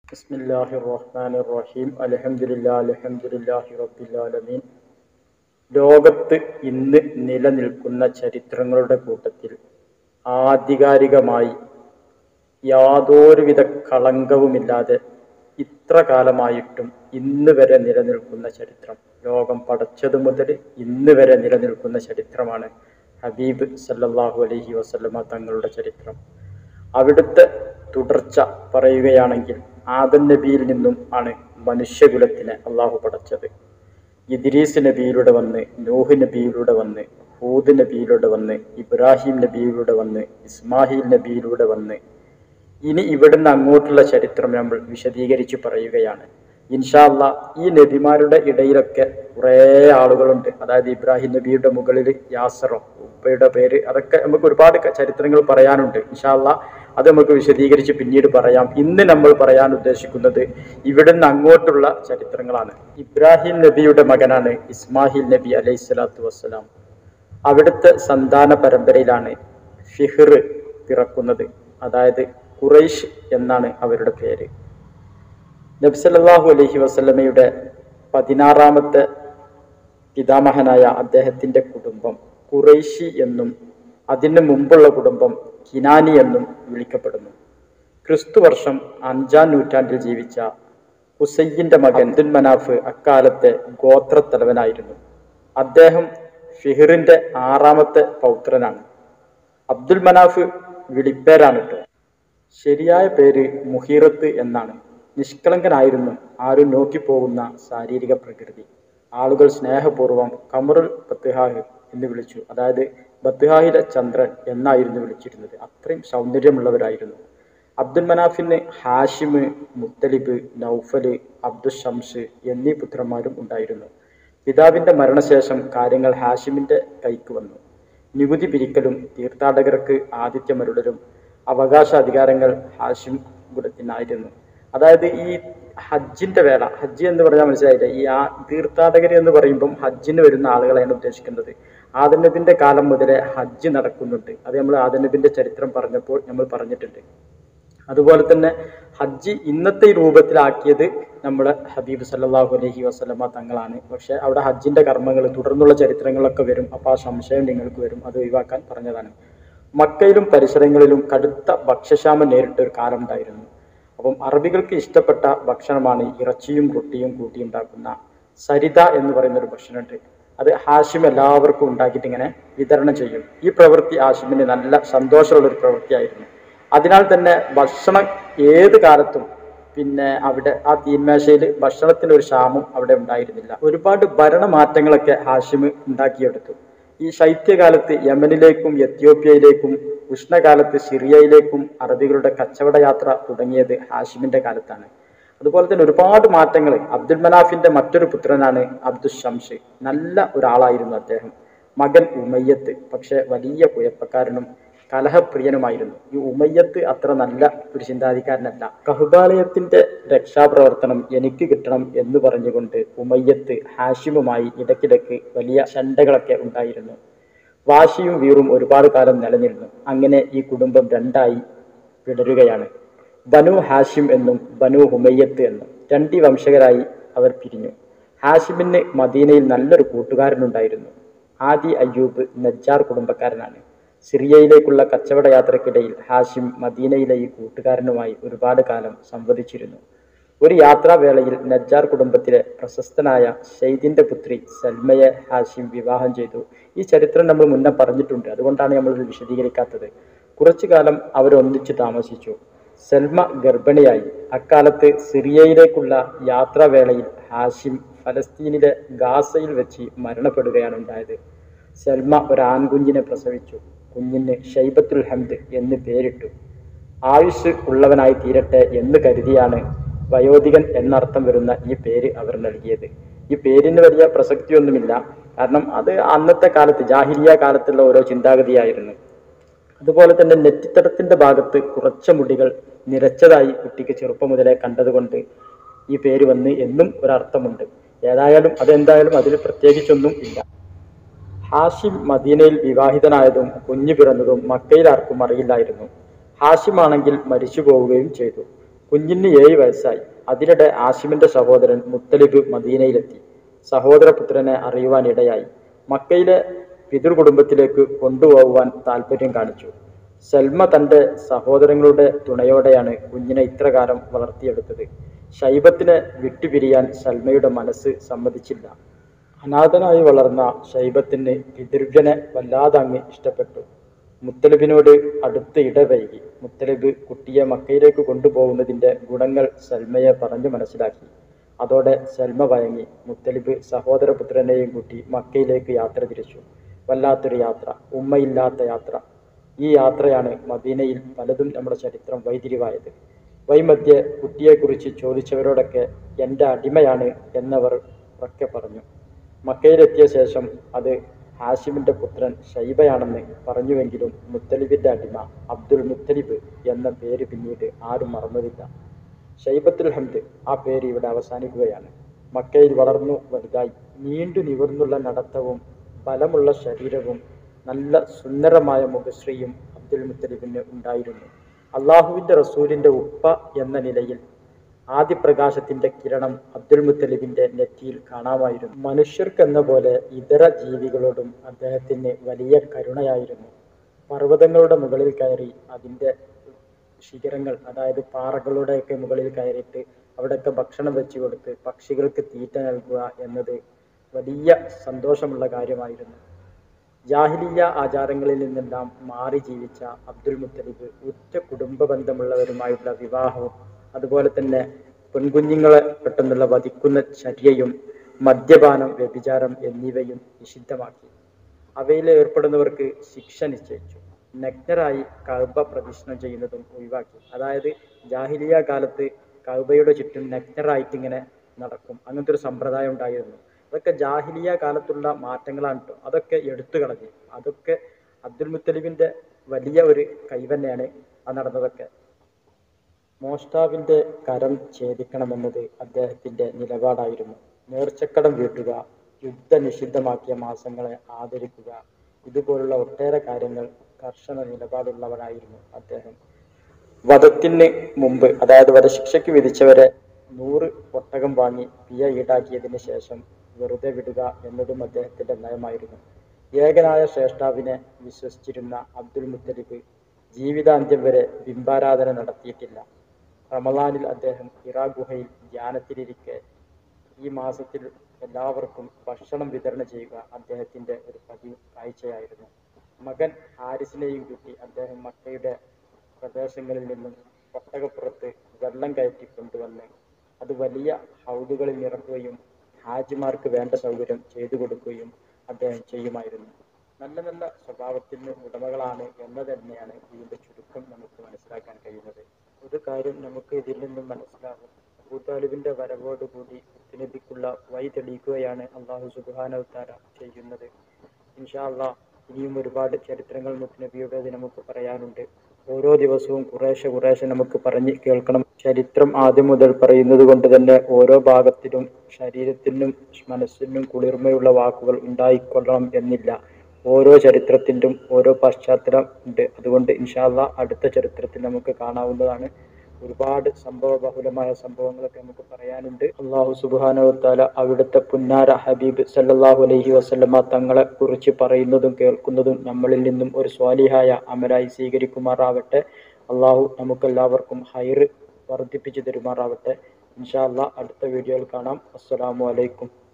ബിസ്മില്ലാഹിർ റഹ്മാനിർ റഹീം അൽഹംദുലില്ലാഹി റബ്ബിൽ ആലമീൻ. ലോകത്ത് ഇന്ന് നിലനിൽക്കുന്ന ചരിത്രങ്ങളുടെ കൂട്ടത്തിൽ ആധികാരികമായി യാതൊരുവിധ കളങ്കവുമില്ലാതെ ഇത്ര കാലമായിട്ടും ഇന്ന് വരെ നിലനിൽക്കുന്ന ചരിത്രം, ലോകം പടച്ചതു മുതൽ ഇന്ന് വരെ നിലനിൽക്കുന്ന ചരിത്രമാണ് ഹബീബ് സല്ലല്ലാഹു അലൈഹി വസല്ലമ തങ്ങളുടെ ചരിത്രം. അവിടുത്തെ തുടർച്ച പറയുകയാണെങ്കിൽ ആദം നബിയിൽ നിന്നും ആണ് മനുഷ്യകുലത്തിനെ അള്ളാഹു പടച്ചത്. ഇദ്രീസ് നബിയിലൂടെ വന്ന്, നൂഹ് നബിയിലൂടെ വന്ന്, ഹൂദ് നബിയിലൂടെ വന്ന്, ഇബ്രാഹിം നബിയിലൂടെ വന്ന്, ഇസ്മായിൽ നബിയിലൂടെ വന്ന്, ഇനി ഇവിടുന്ന് അങ്ങോട്ടുള്ള ചരിത്രം നമ്മൾ വിശദീകരിച്ച് പറയുകയാണ് ഇൻഷാ അല്ലാ. ഈ നബിമാരുടെ ഇടയിലൊക്കെ കുറേ ആളുകളുണ്ട്. അതായത് ഇബ്രാഹിം നബിയുടെ മുകളിൽ യാസറോ, ഉപ്പയുടെ പേര്, അതൊക്കെ നമുക്ക് ഒരുപാട് ചരിത്രങ്ങൾ പറയാനുണ്ട്. ഇൻഷാ അല്ലാ അത് നമുക്ക് വിശദീകരിച്ച് പിന്നീട് പറയാം. ഇന്ന് നമ്മൾ പറയാൻ ഉദ്ദേശിക്കുന്നത് ഇവിടുന്ന് അങ്ങോട്ടുള്ള ചരിത്രങ്ങളാണ്. ഇബ്രാഹിം നബിയുടെ മകനാണ് ഇസ്മായിൽ നബി അലൈഹി സ്വലാത്തു വസ്സലാം. അവിടുത്തെ സന്താന പരമ്പരയിലാണ് ഫിഹ്ർ പിറക്കുന്നത്. അതായത് ഖുറൈഷ് എന്നാണ് അവരുടെ പേര്. നബി സല്ലല്ലാഹു അലൈഹി വസല്ലമയുടെ 16ാമത്തെ പിതാമഹനായ അദ്ദേഹത്തിന്റെ കുടുംബം ഖുറൈശി എന്നും അതിന് മുമ്പുള്ള കുടുംബം കിനാനി എന്നും വിളിക്കപ്പെടുന്നു. ക്രിസ്തു വർഷം 5ാം നൂറ്റാണ്ടിൽ ജീവിച്ച ഹുസൈന്റെ മകൻ അബ്ദുൽ മനാഫ് അക്കാലത്തെ ഗോത്രത്തലവനായിരുന്നു. അദ്ദേഹം ഫിഹ്റിന്റെ 6ാമത്തെ പൗത്രനാണ്. അബ്ദുൽ മനാഫ് വിളിപ്പേരാണ് കേട്ടോ. ശരിയായ പേര് മുഹീറത്ത് എന്നാണ്. നിഷ്കളങ്കനായിരുന്നു, ആരും നോക്കിപ്പോകുന്ന ശാരീരിക പ്രകൃതി. ആളുകൾ സ്നേഹപൂർവ്വം കമറുൽ ബത്ഹാഹ് എന്ന് വിളിച്ചു. അതായത് ബത്ഹാഹിലെ ചന്ദ്രൻ എന്നായിരുന്നു വിളിച്ചിരുന്നത്. അത്രയും സൗന്ദര്യമുള്ളവരായിരുന്നു. അബ്ദുൽ മനാഫിന് ഹാഷിമ്, മുത്തലിബ്, നൗഫല്, അബ്ദുഷംസ് എന്നീ പുത്രന്മാരും ഉണ്ടായിരുന്നു. പിതാവിന്റെ മരണശേഷം കാര്യങ്ങൾ ഹാഷിമിന്റെ കൈക്ക് വന്നു. നികുതി പിരിക്കലും തീർത്ഥാടകർക്ക് ആതിഥ്യമരുളലും അവകാശാധികാരങ്ങൾ ഹാഷിം കുലത്തിനായിരുന്നു. അതായത് ഈ ഹജ്ജിന്റെ വേള, ഹജ്ജ് എന്ന് പറഞ്ഞാൽ മനസ്സിലായില്ലേ, ഈ തീർത്ഥാടകർ എന്ന് പറയുമ്പം ഹജ്ജിന് വരുന്ന ആളുകളെയാണ് ഉദ്ദേശിക്കുന്നത്. ആദം നബിന്റെ കാലം മുതലേ ഹജ്ജ് നടക്കുന്നുണ്ട്. അത് നമ്മൾ ആദം നബിന്റെ ചരിത്രം പറഞ്ഞപ്പോൾ നമ്മൾ പറഞ്ഞിട്ടുണ്ട്. അതുപോലെ തന്നെ ഹജ്ജ് ഇന്നത്തെ രൂപത്തിലാക്കിയത് നമ്മുടെ ഹബീബ് സല്ലല്ലാഹു അലൈഹി വസല്ലമ തങ്ങളാണ്. പക്ഷെ അവിടെ ഹജ്ജിന്റെ കർമ്മങ്ങൾ തുടർന്നുള്ള ചരിത്രങ്ങളൊക്കെ വരും. അപ്പോൾ ആ സംശയം നിങ്ങൾക്ക് വരും, അത് ഒഴിവാക്കാൻ പറഞ്ഞതാണ്. മക്കയിലും പരിസരങ്ങളിലും കടുത്ത ഭക്ഷ്യക്ഷാമം നേരിട്ട ഒരു കാലം ഉണ്ടായിരുന്നു. അപ്പം അറബികൾക്ക് ഇഷ്ടപ്പെട്ട ഭക്ഷണമാണ് ഇറച്ചിയും റൊട്ടിയും കൂട്ടിയുണ്ടാക്കുന്ന സരിത എന്ന് പറയുന്ന ഒരു ഭക്ഷണമുണ്ട്. അത് ഹാഷിം എല്ലാവർക്കും ഉണ്ടാക്കിയിട്ട് ഇങ്ങനെ വിതരണം ചെയ്യും. ഈ പ്രവൃത്തി ഹാഷിമിന് നല്ല സന്തോഷമുള്ള ഒരു പ്രവൃത്തിയായിരുന്നു. അതിനാൽ തന്നെ ഭക്ഷണം ഏത് കാലത്തും അവിടെ ആ തീന്മേശയിൽ ഭക്ഷണത്തിനൊരു ക്ഷാമം അവിടെ ഉണ്ടായിരുന്നില്ല. ഒരുപാട് ഭരണമാറ്റങ്ങളൊക്കെ ഹാഷിം ഉണ്ടാക്കിയെടുത്തു. ഈ ശൈത്യകാലത്ത് യമനിലേക്കും എത്യോപ്യയിലേക്കും, ഉഷ്ണകാലത്ത് സിറിയയിലേക്കും അറബികളുടെ കച്ചവട യാത്ര തുടങ്ങിയത് ഹാഷിമിന്റെ കാലത്താണ്. അതുപോലെ തന്നെ ഒരുപാട് മാറ്റങ്ങൾ. അബ്ദുൽ മനാഫിന്റെ മറ്റൊരു പുത്രനാണ് അബ്ദുഷംസ്. നല്ല ഒരാളായിരുന്നു അദ്ദേഹം. മകൻ ഉമയ്യത്ത് പക്ഷെ വലിയ കുഴപ്പക്കാരനും കലഹപ്രിയനുമായിരുന്നു. ഈ ഉമയ്യത്ത് അത്ര നല്ല ഒരു ചിന്താധികാരനല്ല. കഹ്ബാലയത്തിന്റെ രക്ഷാപ്രവർത്തനം എനിക്ക് കിട്ടണം എന്ന് പറഞ്ഞുകൊണ്ട് ഉമയ്യത്ത് ഹാഷിമുമായി ഇടയ്ക്കിടയ്ക്ക് വലിയ ശണ്ടകളൊക്കെ ഉണ്ടായിരുന്നു. വാശിയും വീറും ഒരുപാട് കാലം നിലനിന്നു. അങ്ങനെ ഈ കുടുംബം രണ്ടായി പിളരുകയാണ്. ബനു ഹാഷിം എന്നും ബനു ഹുമയ്യത്ത് എന്നും രണ്ടി വംശകരായി അവർ പിരിഞ്ഞു. ഹാഷിമിന് മദീനയിൽ നല്ലൊരു കൂട്ടുകാരനുണ്ടായിരുന്നു. ആദി അയ്യൂബ് നജ്ജാർ കുടുംബക്കാരനാണ്. സിറിയയിലേക്കുള്ള കച്ചവട യാത്രക്കിടയിൽ ഹാഷിം മദീനയിലെ ഈ കൂട്ടുകാരനുമായി ഒരുപാട് കാലം സംവദിച്ചിരുന്നു. ഒരു യാത്രാവേളയിൽ നജ്ജാർ കുടുംബത്തിലെ പ്രശസ്തനായ ഷെയ്ദിന്റെ പുത്രി സൽമയെ ഹാഷിം വിവാഹം ചെയ്തു. ഈ ചരിത്രം നമ്മൾ മുന്നേ പറഞ്ഞിട്ടുണ്ട്, അതുകൊണ്ടാണ് നമ്മൾ വിശദീകരിക്കാത്തത്. കുറച്ചു കാലം അവരൊന്നിച്ച് താമസിച്ചു. സൽമ ഗർഭിണിയായി. അക്കാലത്ത് സിറിയയിലേക്കുള്ള യാത്രാവേളയിൽ ഹാഷിം ഫലസ്തീനിലെ ഗാസയിൽ വെച്ച് മരണപ്പെടുകയാണ് ഉണ്ടായത്. സൽമ ഒരു ആൺകുഞ്ഞിനെ പ്രസവിച്ചു. കുഞ്ഞിന് ഷൈബത്തുൽ ഹംദ് എന്ന് പേരിട്ടു. ആയുഷ് ഉള്ളവനായി തീരട്ടെ എന്ന് കരുതിയാണ് വയോധികൻ എന്നർത്ഥം വരുന്ന ഈ പേര് അവർ നൽകിയത്. ഈ പേരിന് വലിയ പ്രസക്തിയൊന്നുമില്ല, കാരണം അത് അന്നത്തെ കാലത്ത് ജാഹിലിയ കാലത്തുള്ള ഓരോ ചിന്താഗതിയായിരുന്നു. അതുപോലെ തന്നെ നെറ്റിത്തടത്തിന്റെ ഭാഗത്ത് കുറച്ച മുടികൾ നിരച്ചതായി കുട്ടിക്ക് ചെറുപ്പം മുതലേ കണ്ടതുകൊണ്ട് ഈ പേര് വന്ന് എന്നും ഒരർത്ഥമുണ്ട്. ഏതായാലും അതെന്തായാലും അതിൽ പ്രത്യേകിച്ചൊന്നും ഇല്ല. ഹാഷിം മദീനയിൽ വിവാഹിതനായതും കുഞ്ഞു പിറന്നതും മക്കയിൽ ആർക്കും അറിയില്ലായിരുന്നു. ഹാഷിമാണെങ്കിൽ മരിച്ചു പോവുകയും ചെയ്തു. കുഞ്ഞിന് 7 വയസ്സായി. അതിനിടെ ഹാഷിമിന്റെ സഹോദരൻ മുത്തലിബ് മദീനയിലെത്തി. സഹോദരപുത്രനെ അറിയുവാനിടയായി. മക്കയിലെ പിതൃകുടുംബത്തിലേക്ക് കൊണ്ടുപോകുവാൻ താൽപര്യം കാണിച്ചു. സൽമ തന്റെ സഹോദരങ്ങളുടെ തുണയോടെയാണ് കുഞ്ഞിനെ ഇത്രകാലം വളർത്തിയെടുത്തത്. ഷൈബത്തിനെ വിട്ടുപിരിയാൻ സൽമയുടെ മനസ്സ് സമ്മതിച്ചില്ല. അനാഥനായി വളർന്ന ഷൈബത്തിന് പിതൃവ്യനെ വല്ലാതങ്ങ് ഇഷ്ടപ്പെട്ടു. മുത്തലിബിനോട് അടുത്ത് ഇടവൈകി. മുത്തലിബ് കുട്ടിയെ മക്കയിലേക്ക് കൊണ്ടുപോകുന്നതിന്റെ ഗുണങ്ങൾ സൽമയെ പറഞ്ഞു മനസ്സിലാക്കി. അതോടെ സൽമ വഴങ്ങി. മുത്തലിബ് സഹോദരപുത്രനെയും കൂട്ടി മക്കയിലേക്ക് യാത്ര തിരിച്ചു. വല്ലാത്തൊരു യാത്ര, ഉമ്മയില്ലാത്ത യാത്ര. ഈ യാത്രയാണ് മദീനയിൽ പലതും നമ്മുടെ ചരിത്രം വഴിതിരിവായത്. വൈമധ്യേ കുട്ടിയെക്കുറിച്ച് ചോദിച്ചവരോടൊക്കെ എൻ്റെ അടിമയാണ് എന്നവർ ഉറക്കെ പറഞ്ഞു. മക്കയിലെത്തിയ ശേഷം അത് ഹാഷിമിന്റെ പുത്രൻ ഷൈബയാണെന്ന് പറഞ്ഞുവെങ്കിലും മുത്തലിബിന്റെ അടിമ അബ്ദുൽ മുത്തലിബ് എന്ന പേര് പിന്നീട് ആരും മറന്നതില്ല. ഷൈബത്തുൽ ഹംദ് ആ പേര് ഇവിടെ അവസാനിക്കുകയാണ്. മക്കയിൽ വളർന്നു വലുതായി. നീണ്ടു നിവർന്നുള്ള നടത്തവും ബലമുള്ള ശരീരവും നല്ല സുന്ദരമായ മുഖശ്രീയും അബ്ദുൽ മുത്തലിബിന് ഉണ്ടായിരുന്നു. അള്ളാഹുവിന്റെ റസൂലിന്റെ ഉപ്പ എന്ന നിലയിൽ ആദിപ്രകാശത്തിന്റെ കിരണം അബ്ദുൽ മുത്തലിബിന്റെ നെറ്റിയിൽ കാണാമായിരുന്നു. മനുഷ്യർക്കെന്ന പോലെ ഇതര ജീവികളോടും അദ്ദേഹത്തിന് വലിയ കരുണയായിരുന്നു. പർവ്വതങ്ങളുടെ മുകളിൽ കയറി അതിൻ്റെ ശിഖരങ്ങൾ, അതായത് പാറകളുടെയൊക്കെ മുകളിൽ കയറിയിട്ട് അവിടെയൊക്കെ ഭക്ഷണം വെച്ചു കൊടുത്ത് പക്ഷികൾക്ക് തീറ്റ നൽകുക എന്നത് വലിയ സന്തോഷമുള്ള കാര്യമായിരുന്നു. ജാഹിലിയ ആചാരങ്ങളിൽ നിന്നെല്ലാം മാറി ജീവിച്ച അബ്ദുൽ മുത്തലിബ് ഉറ്റ കുടുംബ ബന്ധമുള്ളവരുമായുള്ള വിവാഹവും അതുപോലെ തന്നെ പെൺകുഞ്ഞുങ്ങളെ പെട്ടെന്നുള്ള വധിക്കുന്ന ചര്യയും മദ്യപാനം, വ്യഭിചാരം എന്നിവയും നിഷിദ്ധമാക്കി. അവയിൽ ഏർപ്പെടുന്നവർക്ക് ശിക്ഷ നിശ്ചയിച്ചു. നഗ്നരായി കഅബ പ്രദക്ഷിണം ചെയ്യുന്നതും ഒഴിവാക്കി. അതായത് ജാഹിലിയ കാലത്ത് കഅബയുടെ ചുറ്റും നഗ്നരായിട്ട് ഇങ്ങനെ നടക്കും, അങ്ങനത്തെ ഒരു സമ്പ്രദായം ഉണ്ടായിരുന്നു. അതൊക്കെ ജാഹിലിയ കാലത്തുള്ള മാറ്റങ്ങളാണ് കേട്ടോ. അതൊക്കെ എടുത്തു കളഞ്ഞു. അതൊക്കെ അബ്ദുൽ മുത്തലിബിന്റെ വലിയ ഒരു കൈവന്നെയാണ് ആ നടന്നതൊക്കെ. മോഷ്ടാവിന്റെ കരം ഛേദിക്കണമെന്നത് അദ്ദേഹത്തിന്റെ നിലപാടായിരുന്നു. നേർച്ചക്കടം വീട്ടുക, യുദ്ധ നിഷിദ്ധമാക്കിയ മാസങ്ങളെ ആദരിക്കുക, ഇതുപോലുള്ള ഒട്ടേറെ കാര്യങ്ങൾ കർശന നിലപാടുള്ളവരായിരുന്നു അദ്ദേഹം. വധത്തിന് മുമ്പ്, അതായത് വധശിക്ഷയ്ക്ക് വിധിച്ചവരെ 100 ഒട്ടകം വാങ്ങി പിഴ ഈടാക്കിയതിന് ശേഷം വെറുതെ വിടുക എന്നതും അദ്ദേഹത്തിന്റെ നയമായിരുന്നു. ഏകനായ ശ്രേഷ്ഠാവിനെ വിശ്വസിച്ചിരുന്ന അബ്ദുൽ മുത്തലിബ് ജീവിതാന്ത്യം വരെ ബിംബാരാധന നടത്തിയിട്ടില്ല. റമദാനിൽ അദ്ദേഹം ഹിറാ ഗുഹയിൽ ധ്യാനത്തിലിരിക്കെ ഈ മാസത്തിൽ എല്ലാവർക്കും ഭക്ഷണം വിതരണം ചെയ്യുക അദ്ദേഹത്തിന്റെ ഒരു പതിവ് കാഴ്ചയായിരുന്നു. മകൻ ഹാരിസിനെയും കൂട്ടി അദ്ദേഹം മക്കയുടെ പ്രദേശങ്ങളിൽ നിന്നും ഒട്ടകപ്പുറത്ത് വെള്ളം കയറ്റി കൊണ്ടുവന്ന് അത് വലിയ ഹൗദുകളിൽ നിറക്കുകയും ഹാജിമാർക്ക് വേണ്ട സൗകര്യം ചെയ്തു കൊടുക്കുകയും അദ്ദേഹം ചെയ്യുമായിരുന്നു. നല്ല നല്ല സ്വഭാവത്തിന് ഉടമകളാണ് എന്നത് തന്നെയാണ് ഇതിന്റെ ചുരുക്കം നമുക്ക് മനസ്സിലാക്കാൻ കഴിയുന്നത്. ഒരു കാര്യം നമുക്ക് ഇതിൽ നിന്നും മനസ്സിലാകും. അബൂതാലിബിന്റെ വരവോടുകൂടി മുത്തുനബിക്കുള്ള വഴി തെളിയിക്കുകയാണ് അള്ളാഹു സുബ്ഹാനഹു വതആല ചെയ്യുന്നത്. ഇൻഷാ അള്ളാഹ് ഇനിയും ഒരുപാട് ചരിത്രങ്ങൾ മുത്തുനബിയുടേത് നമുക്ക് പറയാനുണ്ട്. ഓരോ ദിവസവും കുറേശ്ശെ നമുക്ക് പറഞ്ഞ് കേൾക്കണം. ചരിത്രം ആദ്യം മുതൽ പറയുന്നത് കൊണ്ട് തന്നെ ഓരോ ഭാഗത്തിലും ശരീരത്തിനും മനസ്സിനും കുളിർമയുള്ള വാക്കുകൾ ഉണ്ടായിക്കൊള്ളണം എന്നില്ല. ഓരോ ചരിത്രത്തിനും ഓരോ പശ്ചാത്തലം ഉണ്ട്. അതുകൊണ്ട് ഇൻഷാ അള്ളാഹ് അടുത്ത ചരിത്രത്തിൽ നമുക്ക് കാണാവുന്നതാണ്. ഒരുപാട് ബഹുലമായ സംഭവങ്ങളൊക്കെ നമുക്ക് പറയാനുണ്ട്. അള്ളാഹു സുബ്ഹാനഹു വതആല അവിടുത്തെ പുന്നാര ഹബീബ് സല്ലല്ലാഹു അലൈഹി വസല്ലമ തങ്ങളെ കുറിച്ച് പറയുന്നതും കേൾക്കുന്നതും നമ്മളിൽ നിന്നും ഒരു സ്വാലിഹായ അമലായി സ്വീകരിക്കുമാറാവട്ടെ. അള്ളാഹു നമുക്കെല്ലാവർക്കും ഹൈറ് വർദ്ധിപ്പിച്ചു തരുമാറാവട്ടെ. ഇൻഷാ അള്ളാഹ് അടുത്ത വീഡിയോയിൽ കാണാം. അസ്സലാമു അലൈക്കും.